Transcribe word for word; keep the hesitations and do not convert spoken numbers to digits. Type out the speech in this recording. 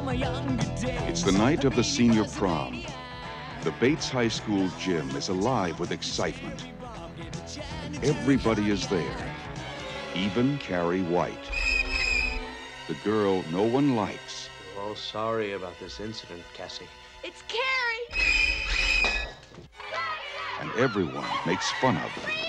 It's the night of the senior prom. The Bates High School gym is alive with excitement. Everybody is there, even Carrie White. The girl no one likes. We're all sorry about this incident, Cassie. It's Carrie! And everyone makes fun of her.